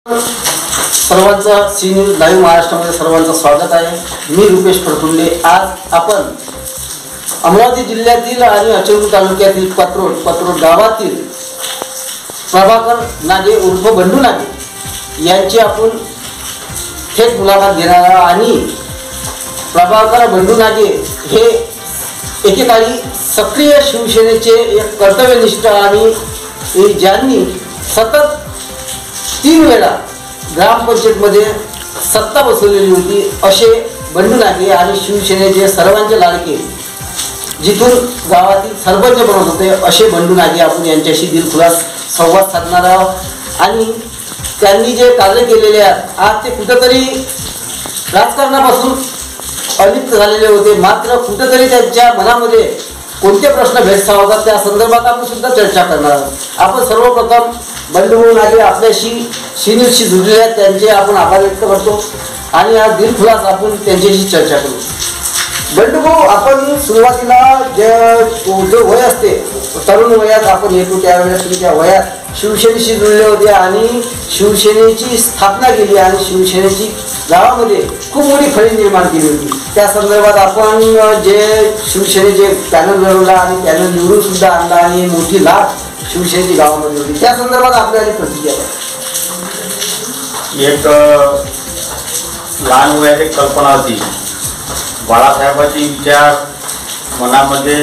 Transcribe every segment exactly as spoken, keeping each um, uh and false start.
सर्वांचं C news live महाराष्ट्रामध्ये सर्वांचं स्वागत आहे. मी रुपेश फडकुंडे. आज आपण अमरावती जिल्ह्यातील आणि अचलपूर तालुक्यातील पत्रोड पत्रोड गावातील प्रभाकर नागे उर्फ बंडू नागे यांची आपण थेट मुलाखत घेणार आहोत. आणि प्रभाकर बंडू नागे हे एकेकाळी सक्रिय शिवसेनेचे एक कर्तव्यनिष्ठ आणि ज्यांनी सतत तीन वेळा ग्रामपंचायतमध्ये सत्ता बसवलेली होती असे बंडू नागे आणि शिवसेनेचे सर्वांचे लाडके जिथून गावातील सरपंच बनत होते असे बंडू नागे आपण यांच्याशी दिलखुलास संवाद साधणार आहोत. आणि त्यांनी जे कार्य केलेले आहेत आज ते कुठेतरी राजकारणापासून अलिप्त झालेले होते, मात्र कुठेतरी त्यांच्या मनामध्ये कोणते प्रश्न भेडसावतात त्या संदर्भात आपण सुद्धा चर्चा करणार आहोत. आपण सर्वप्रथम बंडू नागे आपल्याशी सी न्यूजशी जुळलेले आहेत, त्यांचे आपण आभार व्यक्त करतो आणि आज दिलखुलास आपण त्यांच्याशी चर्चा करू. बंडू भाऊ, आपण सुरुवातीला जे जो वय असते तरुण वयात आपण येतो त्यावेळेस तुम्ही त्या वयात शिवसेनेशी जुळले होते आणि शिवसेनेची स्थापना केली आणि शिवसेनेची गावामध्ये खूप मोठी फळी निर्माण केली होती. त्या संदर्भात आपण जे शिवसेनेचे पॅनल मिळवला आणि पॅनल निवडून सुद्धा आणला आणि मोठी लाट शिवसेनेची गावामध्ये होती, त्या संदर्भात आपल्याला प्रतिक्रिया एक लहान वयात एक कल्पना होती. बाळासाहेबांचे विचार मनामध्ये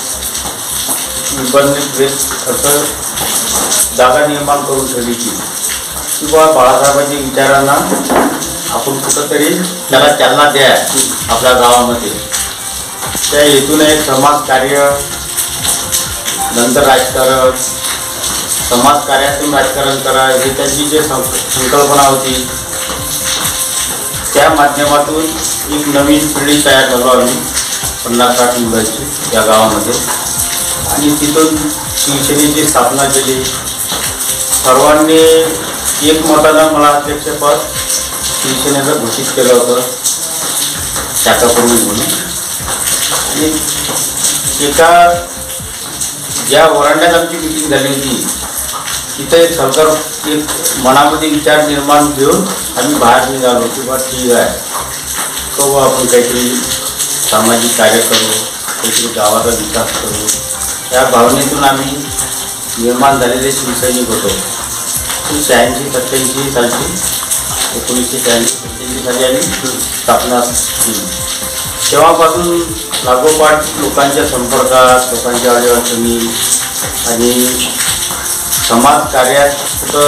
निबंधित असं जागा निर्माण करून ठेवली की किंवा बाळासाहेबांच्या विचारांना आपण कुठंतरी त्याला चालना द्या आपल्या गावामध्ये. त्या हेतून एक समाजकार्य, नंतर राजकारण, समाजकार्यातून राजकारण करा ही त्यांची जी संकल्पना होती त्या माध्यमातून एक नवीन पिढी तयार झालो आम्ही पन्नास साठ मुलांची या गावामध्ये. आणि तिथून शिवसेनेची स्थापना केली. सर्वांनी एकमतानं मला अध्यक्षपद शिवसेनेचं घोषित केलं होतं शाखाप्रमुख म्हणून. आणि एका ज्या वरांड्यात आमची मिटिंग झाली होती तिथं एक सरकार एक मनामध्ये विचार निर्माण घेऊन आम्ही बाहेर निघालो की बा ठीक आहे करू आपण काहीतरी सामाजिक कार्य करू, काहीतरी गावाचा विकास करू. या भावनेतून आम्ही निर्माण झालेले शिवसैनिक होतो. शहाऐंशी सत्त्याऐंशी सालची एकोणीसशे शहाऐंशी सत्त्याऐंशी साली आम्ही स्थापना केली. तेव्हापासून लागोपाठ लोकांच्या संपर्कात, लोकांच्या अडचणी आणि समाजकार्यात कुठं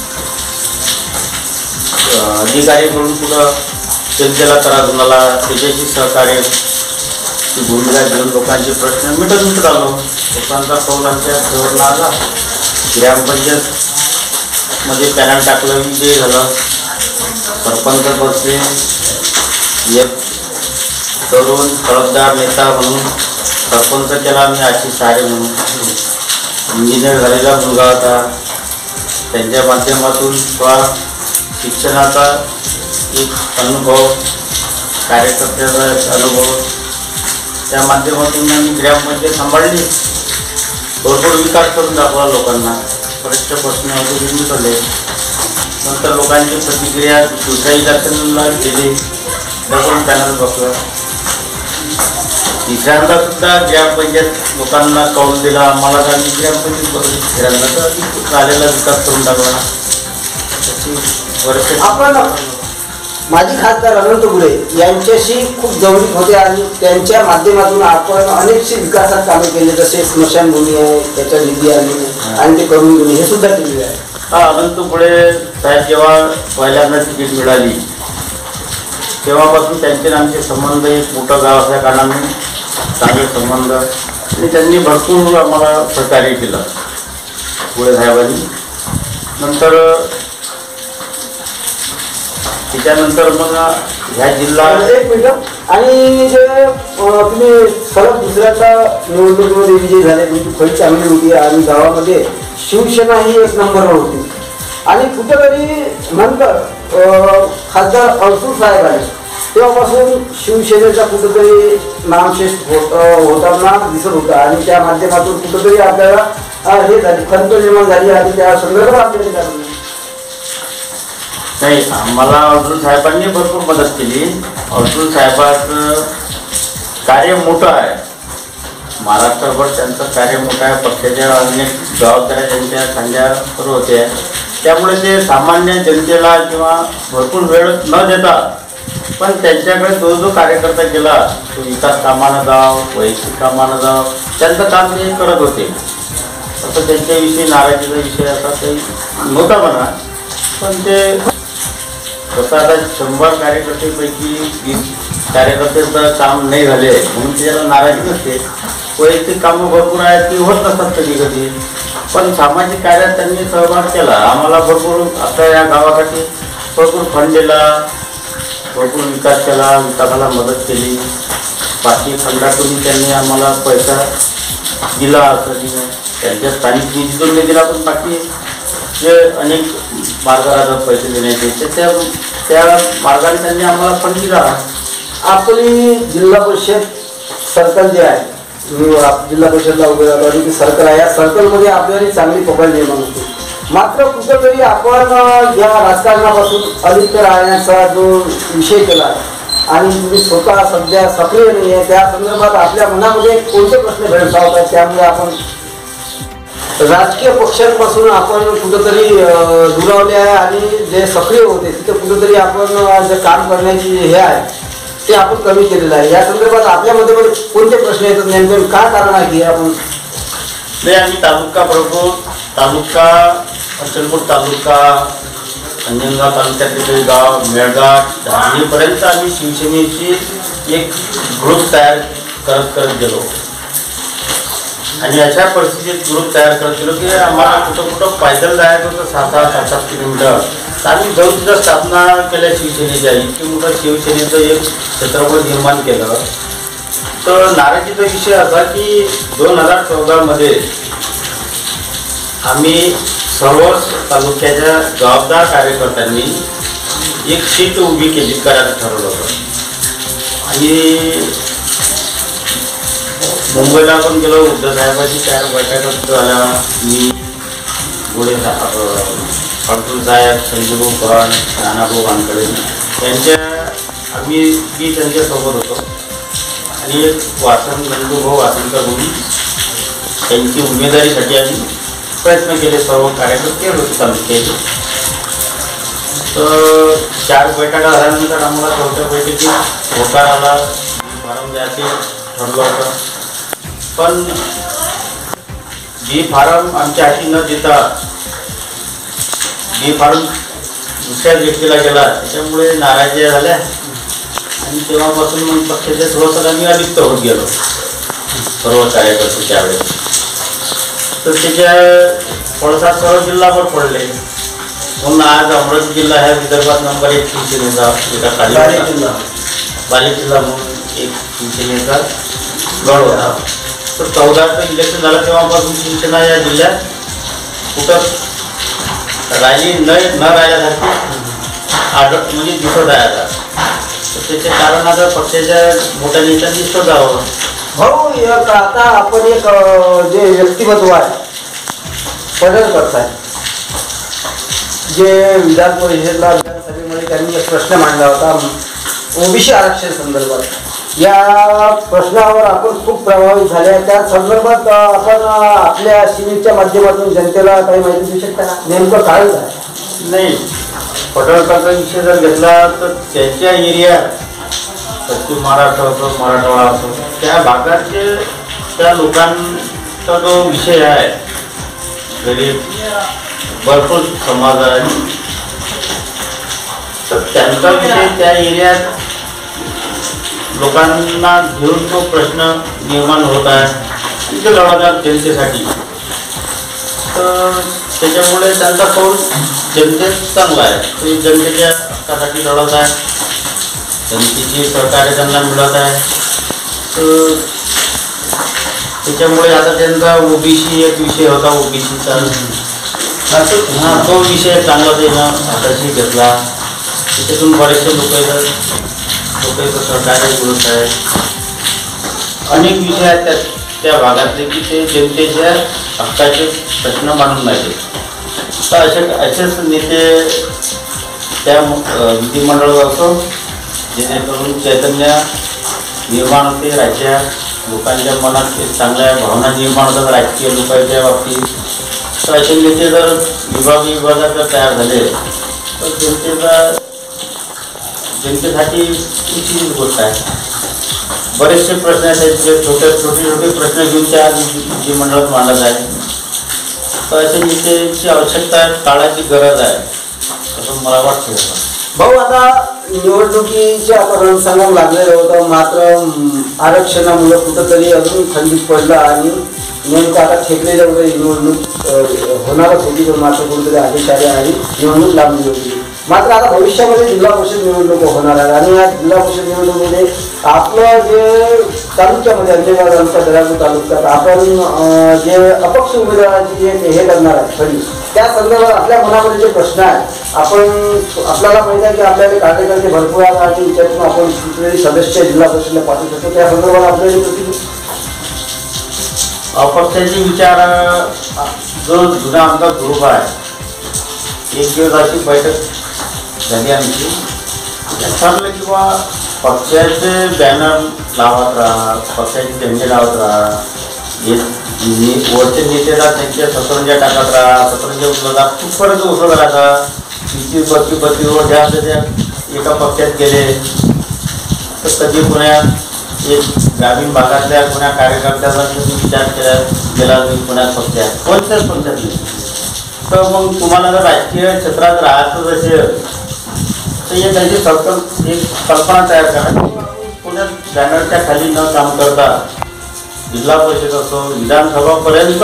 अधिकारी म्हणून कुठं जनतेला त्रास झाला त्याच्याशी सहकार्य ती भूमिका घेऊन लोकांचे प्रश्न मिटत मिटत आलो. लोकांचा कौल आमच्या जवळ आला. ग्रामपंचायतमध्ये पॅनल टाकलं, विजय झालं. सरपंच बसले. एक तरुण तळपदार नेता म्हणून सरपंच केला आम्ही आशिष सारे म्हणून. इंजिनियर झालेला मुलगा होता. त्यांच्या माध्यमातून किंवा शिक्षणाचा एक अनुभव, कार्यकर्त्याचा अनुभव, त्या माध्यमातून आम्ही ग्रामपंचायत सांभाळली. भरपूर विकास करून दाखवला लोकांना. बरेचसे प्रश्न होते मिटवले. नंतर लोकांची प्रतिक्रिया शिवशाही दर्शनाला गेली. डबल पॅनल बसलं. तिसऱ्यांदा सुद्धा ग्रामपंचायत लोकांना कौल दिला. आम्हाला आम्ही ग्रामपंचायत बसली. तिसऱ्यांदा तर झालेला विकास करून टाकला. वर्ष आपण माजी खासदार अनंत गुळे यांच्याशी खूप जवळीक होते आणि त्यांच्या माध्यमातून आपण अनेकशी विकासात कामे केले, जसे स्मशानभूमी आहे त्याच्या निधी आली आणि ते करून घेणे हे सुद्धा केलेले आहे. हा, अनंत गुळे साहेब जेव्हा पहिल्यांदा तिकीट मिळाली तेव्हापासून त्यांचे आमचे संबंध, एक मोठं गाव असल्या कारणाने चांगले संबंध, आणि त्यांनी भरपूर आम्हाला सहकार्य केलं गुळे साहेबांनी. नंतर त्याच्यानंतर मग ह्या जिल्हा एक मिनिट. आणि जे तुम्ही सलग दुसऱ्याचा निवडणुकीमध्ये विजयी झाले, तुमची फळी चांगली होती आणि गावामध्ये शिवसेना ही एक नंबरवर होती. आणि कुठेतरी नंतर खासदार अडसूळ साहेब आले तेव्हापासून शिवसेनेचा कुठेतरी नामशेष होत होताना दिसत होता आणि त्या माध्यमातून कुठेतरी आपल्याला हे झाली खंत निर्माण झाली आणि त्या संदर्भात आपल्याला नाही, आम्हाला अर्जुन साहेबांनी भरपूर मदत केली. अर्जुन साहेबांचं कार्य मोठं आहे, महाराष्ट्रभर त्यांचं कार्य मोठं आहे. पक्षाच्या अनेक जबाबदाऱ्या त्यांच्या खांद्यावर होत्या, त्यामुळे ते सामान्य जनतेला किंवा भरपूर वेळ न देता पण त्यांच्याकडे जो जो कार्यकर्ता गेला तो विकास कामानं जाव, वैयक्तिक कामानं जाव, त्यांचं काम ते करत होते. असं त्यांच्याविषयी नाराजीचा विषय असा काही नव्हता म्हणा. पण ते जसं आता शंभर कार्यकर्त्यांपैकी वीस कार्यकर्त्यांचं काम नाही झाले म्हणून त्याला नाराजी नसते. वैयक्तिक कामं भरपूर आहेत ती होत नसतात कधी कधी, पण सामाजिक कार्यात त्यांनी सहभाग केला. आम्हाला भरपूर आता या गावासाठी भरपूर फंड दिला, भरपूर विकास केला, विकासाला मदत केली. बाकी फंडातून त्यांनी आम्हाला पैसा दिला असं नाही, त्यांच्या स्थानिक निधीतून नाही दिला, पण बाकी जे अनेक मार्गाला पैसे देण्याचे ते त्या त्या मार्गाने त्यांनी आम्हाला फंड दिला. आपली जिल्हा परिषद सर्कल जे आहे, मी आप- जिल्हा परिषदला उभे राहतो आणि ती सर्कल आहे, या सर्कलमध्ये आपल्याला चांगली प्रोफाईल निर्माण होते. मात्र कुठेतरी आपण या राजकारणापासून अलिप्त राहण्याचा जो विषय केला आणि तुम्ही स्वतः सध्या सक्रिय नाही आहे, त्या संदर्भात आपल्या मनामध्ये कोणते प्रश्न भेडसावतात, त्यामुळे आपण राजकीय पक्षांपासून आपण कुठंतरी दुरावले आहे आणि जे सक्रिय होते तिथे कुठंतरी आपण जे काम करण्याची हे आहे ते आपण कमी केलेलं आहे. या संदर्भात आपल्यामध्ये कोणते प्रश्न येतात, नेमकं काय कारण आहे की आपण नाही, आम्ही तालुका प्रमुख तालुका अचलपूर तालुका अंजनगाव तालुक्यातील गाव मेळघाट धारणीपर्यंत आम्ही शिवसेनेची एक ग्रुप तयार करत करत गेलो आणि अशा परिस्थितीत ग्रुप तयार करत गेलो की आम्हाला कुठं कुठं पायदल जायचं होतं, सात सात सात सात किलोमीटर. तर आम्ही जाऊन तिथं स्थापना केल्या शिवसेनेच्या. इतकी मोठं शिवसेनेचं एक क्षेत्रफळ निर्माण केलं. तर नाराजीचा विषय असा की दोन हजार चौदामध्ये आम्ही सर्व तालुक्याच्या जबाबदार कार्यकर्त्यांनी एक सीट उभी केली करायचं ठरवलं होतं आणि मुंबईला पण गेलो. उद्धव साहेबांची चार बैठका झाल्या. मी गोडे अर्जुन साहेब, संजूभाऊ पवार, नानाभाऊ वानकडे यांच्या आम्ही मी त्यांच्यासोबत होतो आणि एक वासन नंदूभाऊ वासनकर म्हणून त्यांची उमेदवारीसाठी आम्ही प्रयत्न केले. सर्व कार्यकर्ते होते तालुक्याचे. तर चार बैठका झाल्यानंतर आम्हाला चौथ्या बैठकीत होकार आला, फारम द्यायचे ठरलं होतं. पण बी फारम आमच्या हाती न देता बी फारम दुसऱ्या व्यक्तीला गेला, त्याच्यामुळे नाराजी झाल्या आणि तेव्हापासून मग पक्षाच्या थोडंसं आम्ही अलिप्त होत गेलो सर्व कार्यकर्ते त्यावेळेस. तर त्याच्या पडसाद सर्व जिल्हाभर पडले. म्हणून आज अमरावती जिल्हा ह्या विदर्भात नंबर एक शिवसेनेचा एका खाली जिल्हा बालेकिल्ला जिल्हा म्हणून एक शिवसेनेचा गड होता. तर चौदाचं इलेक्शन झालं तेव्हापासून शिवसेना या जिल्ह्यात कुठं राहिली न न राहिल्यासारखी आढळ म्हणजे दिसत आहे आता. तर त्याचे कारण आता पक्षाच्या मोठ्या नेत्यांनी शोधावं. भाऊ एक आता आपण एक जे व्यक्तिमत्व आहे पडळकर साहेब, जे विधान परिषदेला विधानसभेमध्ये त्यांनी एक प्रश्न मांडला होता ओबीसी आरक्षण संदर्भात. या प्रश्नावर आपण खूप प्रभावित झाले. त्या संदर्भात आपण आपल्या सिनेच्या माध्यमातून जनतेला काही माहिती देऊ शकता का, नेमकं काय आहे? नाही, पडळकरचा विषय जर घेतला तर त्याच्या एरियात पश्चिम महाराष्ट्र असो मराठवाडा असो त्या भागाचे त्या लोकांचा जो विषय आहे, गरीब भरपूर समाज आहे, तर त्यांचा विषय त्या एरियात लोकांना घेऊन तो प्रश्न निर्माण होत आहे आणि ते लढवतात जनतेसाठी. तर त्याच्यामुळे त्यांचा कौल जनतेत चांगला आहे. ते जनतेच्या हक्कासाठी लढत आहे, जनतेची सहकार्य त्यांना मिळत आहे. तर त्याच्यामुळे आता त्यांचा ओबीसी एक विषय होता, ओबीसीचा हां तो विषय चांगला त्यानं हाताशी घेतला. त्याच्यातून बरेचसे लोक येतात, लोकांचं सहकार्य मिळत आहे. अनेक विषय आहेत त्या त्या भागातले की ते जनतेच्या हक्काचे प्रश्न मांडून नाही. तर असे असेच नेते त्या अ, विधिमंडळात असो, जेणेकरून चैतन्य निर्माण होते राज्यात, लोकांच्या मनात एक चांगल्या भावना निर्माण होतात राजकीय लोकांच्या बाबतीत. तर असे नेते जर विभाग विभागात जर तयार झाले तर जनतेचा जनतेसाठी उचित गोष्ट आहे. बरेचसे प्रश्न आहेत जे छोटे छोटे छोटे प्रश्न घेऊन त्या विधिमंडळात मांडत आहे. तर अशा नेत्याची आवश्यकता आहे, काळाची गरज आहे असं मला वाटतं. भाऊ, आता निवडणुकीचे आता रणसंग्राम लागलेलं होतं, मात्र आरक्षणामुळे कुठंतरी अजून खंडित पडलं आणि नेमकं आता ठेकलेल्या वगैरे निवडणूक होणारच होती, पण मात्र कुठेतरी आदेश आले आणि निवडणूक लागली होती. मात्र आता भविष्यामध्ये जिल्हा परिषद निवडणूक होणार आहे आणि या जिल्हा परिषद निवडणुकीमध्ये आपलं जे तालुक्यामध्ये अंजनगाव तालुका, दर्यापूर तालुक्यात आपण जे अपक्ष उमेदवाराची जे हे करणार आहे खरी, त्या संदर्भात आपल्या मनामध्ये जे प्रश्न आहेत, आपण आपल्याला माहिती आहे की आपल्याकडे कार्यकर्ते भरपूर आहेत आणि त्यातून आपण कुठलेही सदस्य जिल्हा परिषदेला पाठवू शकतो. त्या संदर्भात आपल्याला अपक्षाचे विचार जो जुना आमचा ग्रुप आहे, एक दिवस अशी बैठक झाली आमची, ठरलं की बा पक्षाचे बॅनर लावत राहा, पक्षाचे झेंडे लावत राहा, वरचे नेतेला त्यांच्या सतरंजा टाकत राहा, सतरंजा उचलता कुठपर्यंत उचलत राहता, तीस बत्तीस बत्तीस वर ज्या त्या एका पक्षात गेले तर कधी पुण्यात एक ग्रामीण भागातल्या कोणा कार्यकर्त्याचा विचार केला गेला पुण्यात पक्षात कोणत्याच पक्षात नाही. तर मग तुम्हाला जर राजकीय क्षेत्रात राहायचं असेल तर एक त्याची कल्पना एक कल्पना तयार करा. पुण्यात बॅनरच्या खाली न काम करता जिल्हा परिषद असो, विधानसभापर्यंत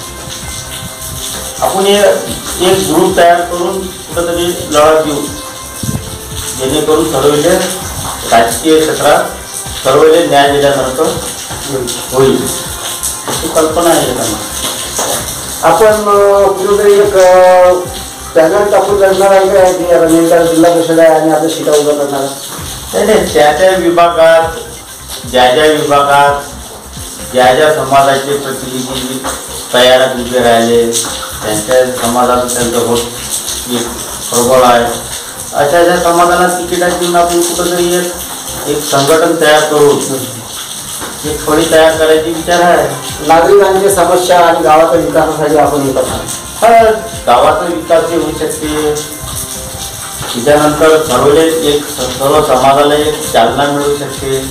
आपण एक ग्रुप तयार करून कुठंतरी लढा देऊ, जेणेकरून ठरवले राजकीय क्षेत्रात ठरवले न्याय दिल्यासारखं होईल अशी कल्पना आहे त्यांना. आपण कुठेतरी एक पॅनल टाकून लढणार आहे काय की नेमका जिल्हा परिषद आहे आणि आपल्या सीटा उभा करणार आहे? नाही, त्या त्या विभागात ज्या ज्या विभागात ज्या ज्या समाजाचे प्रतिनिधी तयारात उभे राहिले, त्यांच्या समाजात त्यांचं होत एक प्रबळ आहे, अशा अशा समाजाला तिकिटाची आपण कुठंतरी एक एक संघटन तयार करून एक फळी तयार करायची विचार आहे. नागरिकांच्या समस्या आणि गावाच्या विकासासाठी आपण येत आहात. गावाचा विकास होऊ शकते, त्याच्यानंतर ठरवले एक सर्व समाजाला एक चालना मिळू शकते.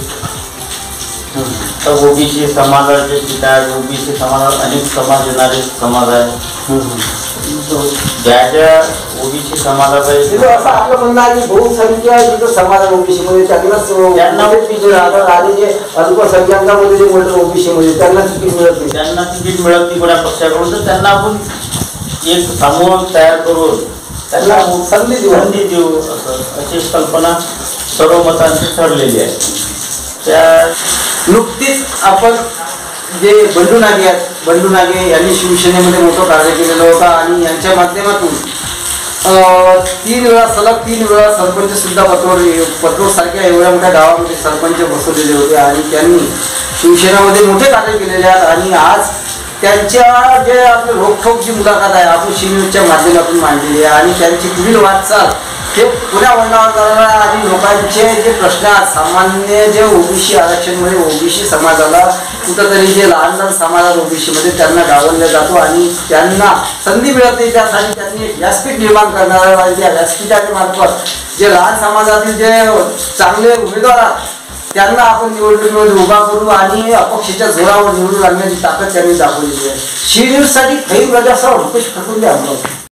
तर ओबीसी समाजाचे पिता आहे, ओबीसी समाजात अनेक समाज येणारे समाज आहे, ज्या ज्या ओबीसी समाजाचा असं आपलं म्हणणं आहे की बहुसंख्य जिथं समाज आहे ओबीसी मध्ये त्यांनाच त्यांना आणि जे अल्पसंख्याकांमध्ये जे म्हणतो ओबीसी मध्ये त्यांना तिकीट मिळत नाही, त्यांना तिकीट मिळत नाही कोणा पक्षाकडून. तर त्यांना आपण एक समूह तयार करून त्यांना संधी देऊ संधी देऊ असं अशी कल्पना सर्व मतांची ठरलेली आहे. त्या नुकतीच आपण जे बंडू नागे आहेत, बंडू नागे यांनी शिवसेनेमध्ये मोठं कार्य केलेलं होतं आणि यांच्या माध्यमातून तीन वेळा सलग तीन वेळा सरपंच सुद्धा पत्रोड पत्रोड सारख्या एवढ्या मोठ्या गावामध्ये सरपंच बसवलेले होते आणि त्यांनी शिवसेनेमध्ये मोठे कार्य केलेले आहेत. आणि आज त्यांच्या जे आपले रोखोक जी मुलाखत आहे आपण शी न्यूजच्या माध्यमातून मांडलेली आहे आणि त्यांची पुढील वाटचाल हे पुण्या वळणावर करणारा आणि लोकांचे जे प्रश्न आहेत, सामान्य जे ओबीसी आरक्षणमध्ये ओबीसी समाजाला कुठंतरी जे लहान लहान समाजात ओबीसीमध्ये त्यांना डावललं जातो आणि त्यांना संधी मिळत नाही, त्यासाठी त्यांनी एक व्यासपीठ निर्माण करणार आहे आणि त्या व्यासपीठाच्या मार्फत जे लहान समाजातील जे चांगले उमेदवार आहेत त्यांना आपण निवडणुकीमध्ये उभा करू आणि अपक्षाच्या जोरावर निवडून आणण्याची ताकद त्यांनी दाखवलेली आहे. शी न्यूजसाठी खैर प्रजासह रुपेश खटुंडे अमरावती.